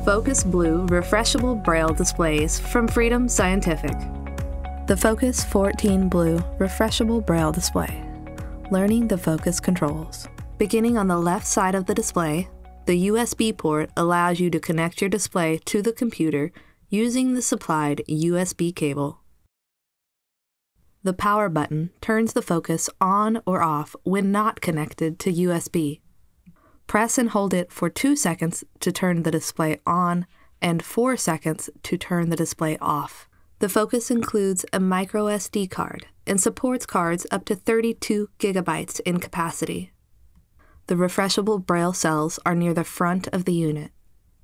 Focus Blue Refreshable Braille displays from Freedom Scientific. The Focus 14 Blue Refreshable Braille display. Learning the focus controls. Beginning on the left side of the display, the USB port allows you to connect your display to the computer using the supplied USB cable. The power button turns the focus on or off when not connected to USB. Press and hold it for 2 seconds to turn the display on and 4 seconds to turn the display off. The focus includes a micro SD card and supports cards up to 32 gigabytes in capacity. The refreshable Braille cells are near the front of the unit.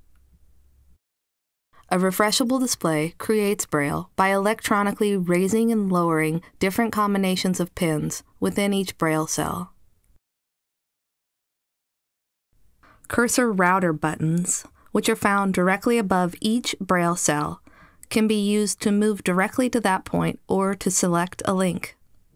A refreshable display creates Braille by electronically raising and lowering different combinations of pins within each Braille cell. Cursor router buttons, which are found directly above each Braille cell, can be used to move directly to that point or to select a link.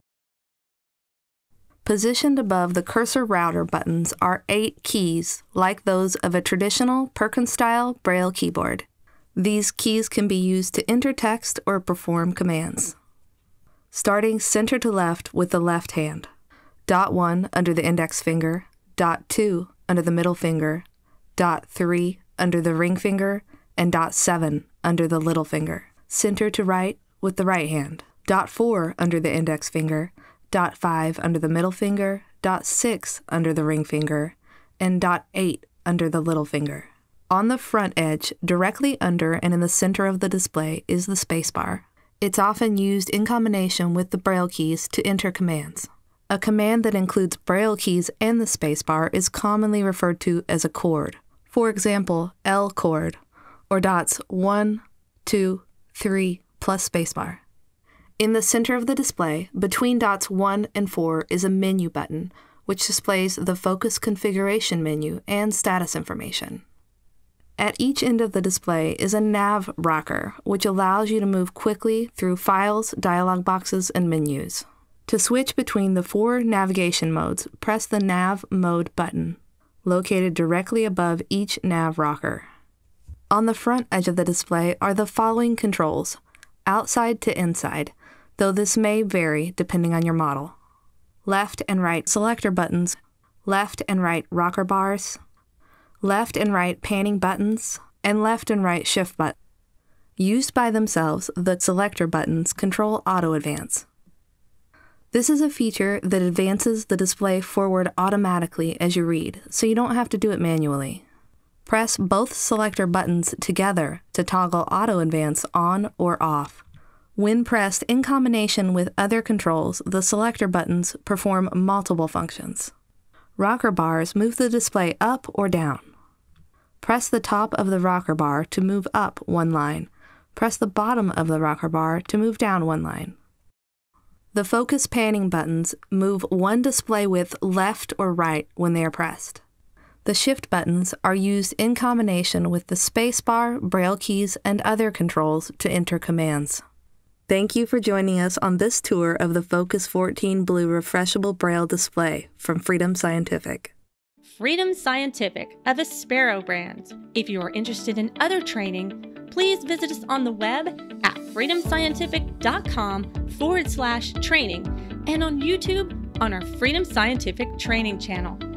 Positioned above the cursor router buttons are 8 keys, like those of a traditional Perkins-style Braille keyboard. These keys can be used to enter text or perform commands. Starting center to left with the left hand. Dot 1 under the index finger, dot 2 under the middle finger, dot 3 under the ring finger, and dot 7 under the little finger. Center to right with the right hand. Dot 4 under the index finger, dot 5 under the middle finger, dot 6 under the ring finger, and dot 8 under the little finger. On the front edge, directly under and in the center of the display, is the spacebar. It's often used in combination with the Braille keys to enter commands. A command that includes Braille keys and the spacebar is commonly referred to as a chord. For example, L chord, or dots 1, 2, 3 plus spacebar. In the center of the display, between dots 1 and 4 is a menu button, which displays the focus configuration menu and status information. At each end of the display is a nav rocker, which allows you to move quickly through files, dialog boxes, and menus. To switch between the 4 navigation modes, press the Nav Mode button, located directly above each nav rocker. On the front edge of the display are the following controls, outside to inside, though this may vary depending on your model. Left and right selector buttons, left and right rocker bars, left and right panning buttons, and left and right shift buttons. Used by themselves, the selector buttons control auto advance. This is a feature that advances the display forward automatically as you read, so you don't have to do it manually. Press both selector buttons together to toggle auto advance on or off. When pressed in combination with other controls, the selector buttons perform multiple functions. Rocker bars move the display up or down. Press the top of the rocker bar to move up 1 line. Press the bottom of the rocker bar to move down 1 line. The focus panning buttons move one display width left or right when they are pressed. The shift buttons are used in combination with the spacebar, Braille keys, and other controls to enter commands. Thank you for joining us on this tour of the Focus 14 Blue Refreshable Braille display from Freedom Scientific. Freedom Scientific of a Sparrow brand. If you are interested in other training, please visit us on the web at freedomscientific.com/training and on YouTube on our Freedom Scientific training channel.